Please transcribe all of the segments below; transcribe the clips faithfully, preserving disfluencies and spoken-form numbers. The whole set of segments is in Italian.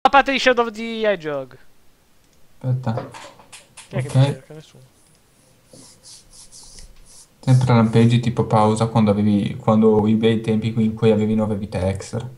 A parte di Shadow of the Hedgehog. Aspetta. Chi è che Ok. mi cerca? Nessuno. Sempre lampeggi tipo pausa quando avevi. Quando i bei tempi in cui avevi nove vite extra.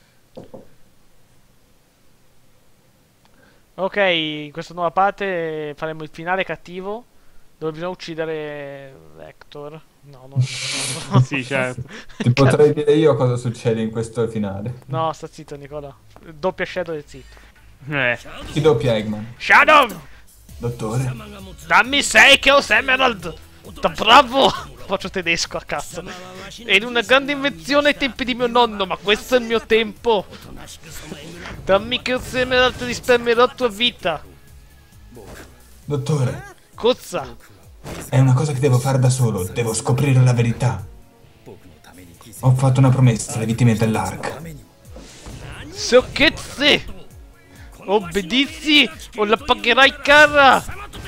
Ok, in questa nuova parte faremo il finale cattivo. Dove bisogna uccidere Vector. No, no, no, no. Sì, certo. Ti Cazzo. potrei dire io cosa succede in questo finale. No, sta zitto Nicola. Doppia Shadow e zitto. Eh. Chi doppia Eggman? Shadow! Dottore. Dammi sei Chaos Emerald! Da bravo! Faccio tedesco a cazzo. È una grande invenzione ai tempi di mio nonno, ma questo è il mio tempo. Dammi Chaos Emerald, ti risparmierò tua vita. Dottore. Cozza! È una cosa che devo fare da solo. Devo scoprire la verità. Ho fatto una promessa alle vittime dell'Ark. Socchezze! Obbedisci o la pagherai cara!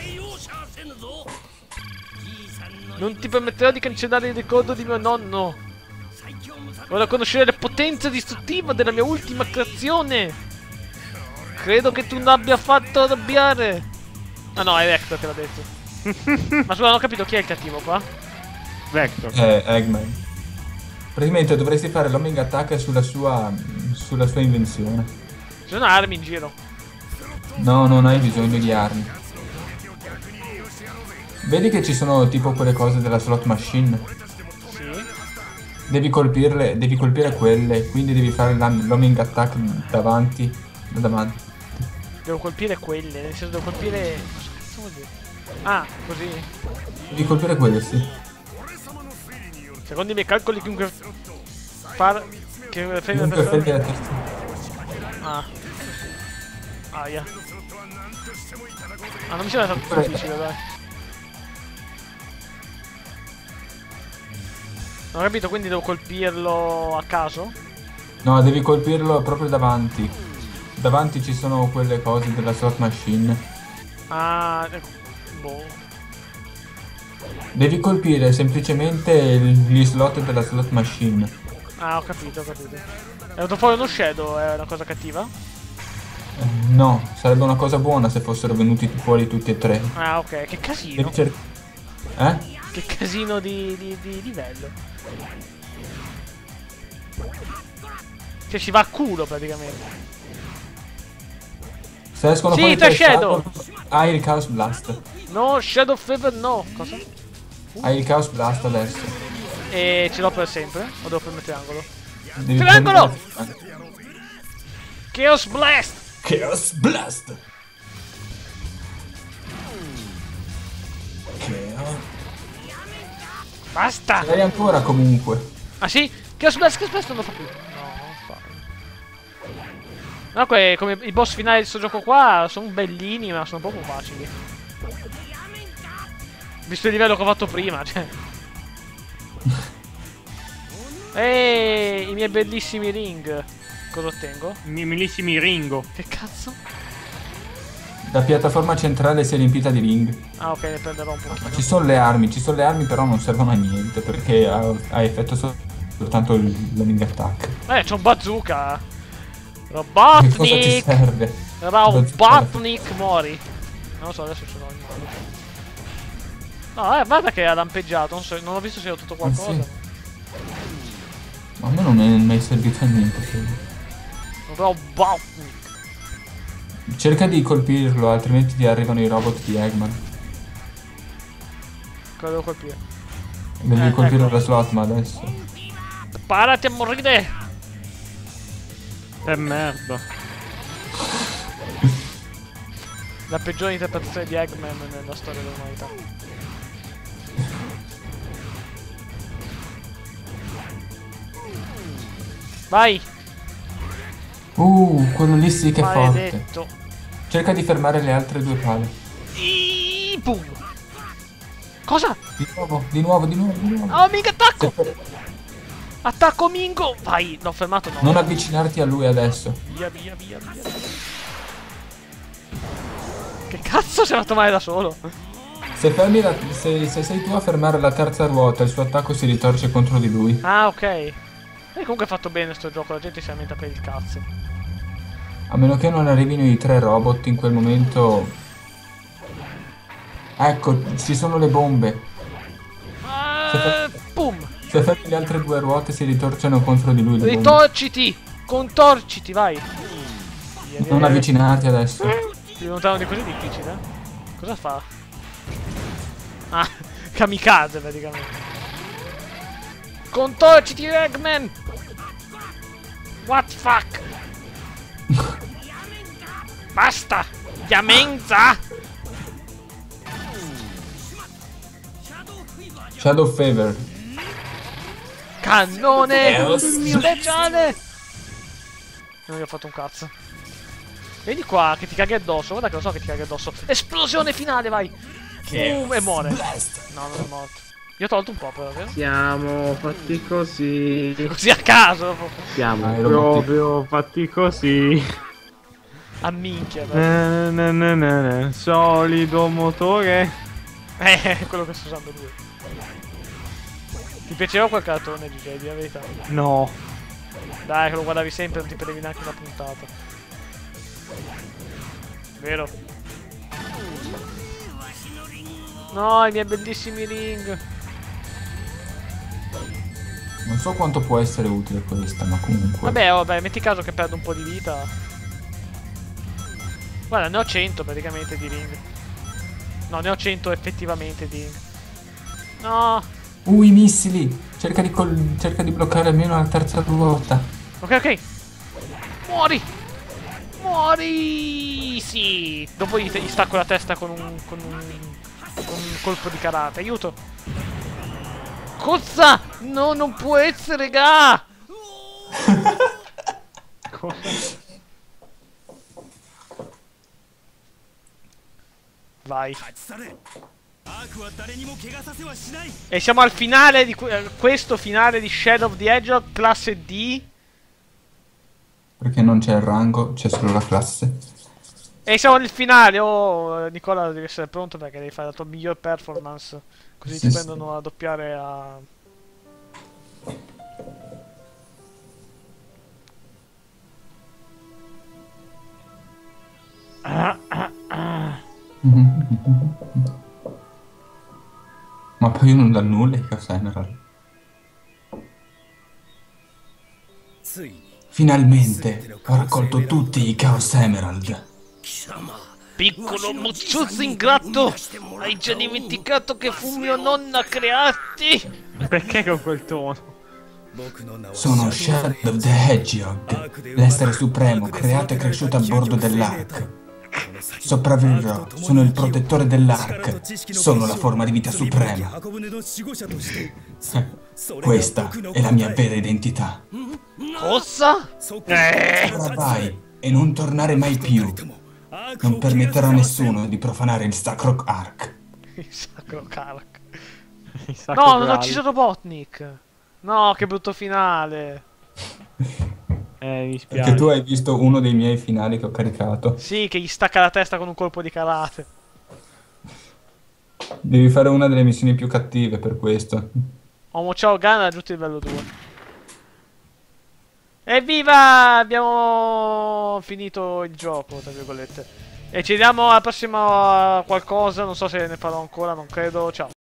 Non ti permetterò di cancellare il ricordo di mio nonno. Ora conoscere la potenza distruttiva della mia ultima creazione. Credo che tu non abbia fatto arrabbiare. Ah no, è Vector che l'ha detto. Ma scusa, non ho capito chi è il cattivo qua. Vector. Eh, Eggman. Praticamente dovresti fare l'homing attack sulla sua. sulla sua invenzione. Ci sono armi in giro. No, non hai bisogno di armi. Vedi che ci sono tipo quelle cose della slot machine? Sì. Devi colpirle, devi colpire quelle, quindi devi fare l'hom- l'homing attack davanti. Da davanti. Devo colpire quelle, nel senso devo colpire... Cosa cazzo vuol dire? Ah, così. Devi colpire quelle, sì. Secondo i miei calcoli chiunque... Far... Che fai una Comunque fai persona... la terza. Ah. Aia. Ah, non mi sembra tanto difficile, dai. Non ho capito, quindi devo colpirlo a caso? No, devi colpirlo proprio davanti. Davanti ci sono quelle cose della slot machine. Ah, ecco. Boh. Devi colpire semplicemente gli slot della slot machine. Ah, ho capito, ho capito. È venuto fuori uno shadow, è una cosa cattiva? Eh, no, sarebbe una cosa buona se fossero venuti fuori tutti e tre. Ah, ok, che casino. Devi cer- eh? Che casino di, di, di livello. Cioè ci va a culo praticamente. Se escono Sì, fuori tre tre shadow. hai il Chaos Blast. No, Shadow Fever no. Cosa? Hai il Chaos Blast adesso. E ce l'ho per sempre? O devo prendere triangolo? Devi Triangolo! prendere- Chaos Blast! Chaos Blast. Chaos. Basta! Ce l'hai ancora comunque. Ah sì? Chaos Blast, Chaos Blast non lo fa più. No, non fa. No, que- come i boss finali di questo gioco qua sono bellini, ma sono proprio facili. Visto il livello che ho fatto prima, cioè. Eeeh, i miei bellissimi ring. Cosa ottengo? I miei bellissimi Ringo. Che cazzo? La piattaforma centrale si è riempita di ring. Ah, ok, ne prenderò un pochino. Ma ci sono le armi, ci sono le armi però non servono a niente perché ha, ha effetto sol- soltanto il l'homing attack. Eh, c'è un bazooka. Che cosa ti Robotnik! serve? Robotnik mori. Non lo so, adesso ce l'ho in mano. No, eh, guarda che ha lampeggiato. Non, so, non ho visto se ho tutto qualcosa. sì. Ma a me non è mai servito a niente. Sì. Robotnik. Cerca di colpirlo, altrimenti ti arrivano i robot di Eggman. Cosa devo colpire? Devi Eh, colpire ecco. la slot, ma adesso. Sparati a morire! Che merda. La peggiore interpretazione di Eggman nella storia dell'umanità. Vai! Uh, quello lì sì che è forte. Maledetto! Cerca di fermare le altre due pale. Iii, boom! Cosa? Di nuovo, di nuovo, di nuovo, di nuovo. Oh, mica attacco! Se fer- Attacco Mingo! Vai! L'ho fermato, no. Non avvicinarti a lui adesso. Via, via, via, via. Che cazzo si è fatto male da solo? Se, fermi la- se, se sei tu a fermare la terza ruota, il suo attacco si ritorce contro di lui. Ah, ok. E comunque è fatto bene sto gioco, la gente si lamenta per il cazzo. A meno che non arrivino i tre robot in quel momento... Ecco, ci sono le bombe. Ah, pum! Se fermi le altre due ruote si ritorciano contro di lui le bombe. Ritorciti! Contorciti, vai! Via, Non via, avvicinarti adesso. più lontano di così difficile? Cosa fa? Ah, kamikaze praticamente. Contorciti, Eggman! What the fuck? Basta! Yamenza! Shadow Favor. Cannone Chaos. speciale! Non gli ho fatto un cazzo. Vedi qua che ti caghi addosso, guarda che lo so che ti caghi addosso. Esplosione finale, vai! Boom, e muore. No, non è morto. Io ho tolto un po' però, vero? Siamo fatti così. Così a caso. Siamo Ah, i robotti. proprio fatti così. A minchia, dai. Na, na, na, na, na. Solido motore. Eh, quello che sto usando lui. Ti piaceva quel cartone, G J, di la verità? No. Dai, che lo guardavi sempre, non ti perdevi neanche una puntata. Vero? No, i miei bellissimi ring. Non so quanto può essere utile questa, ma comunque. Vabbè, vabbè, metti caso che perdo un po' di vita. Guarda, ne ho cento praticamente di ring. No, ne ho cento effettivamente di ring. No. Uh, i missili! Cerca di, col... Cerca di bloccare almeno la terza ruota. Ok, ok. Muori. Muori. Sì. Dopo gli, gli stacco la testa con un, con un... con un colpo di karate. Aiuto. Cosa? No, non può essere, ga! Cosa? Vai. E siamo al finale di que questo finale di Shadow of the Hedgehog classe D. Perché non c'è il rango, c'è solo la classe. E siamo nel finale. Oh, Nicola, devi essere pronto perché devi fare la tua miglior performance. Così Sì, ti sì. prendono a doppiare a... Ma poi io non dà nulla ai Chaos Emerald. Finalmente ho raccolto tutti i Chaos Emerald. Piccolo mucciuzzo ingrato! Hai già dimenticato che fu mio nonno a crearti? Perché con quel tono? Sono Shadow the Hedgehog, l'essere supremo creato e cresciuto a bordo dell'Ark. Sopravviverò, sono il protettore dell'Ark, sono la forma di vita suprema. Questa è la mia vera identità. Cosa? Eh. Ora vai e non tornare mai più. Non permetterò a nessuno di profanare il sacro Ark. Il sacro Karak. Il sacro No, non ho Graal. ucciso Robotnik. No, che brutto finale. Eh, mi spiace. Perché tu hai visto uno dei miei finali che ho caricato. Sì, che gli stacca la testa con un colpo di karate. Devi fare una delle missioni più cattive per questo. Homo ciao Gun ha raggiunto il livello due. Evviva! Abbiamo finito il gioco, tra virgolette. E ci vediamo alla prossima qualcosa, non so se ne farò ancora, non credo. Ciao.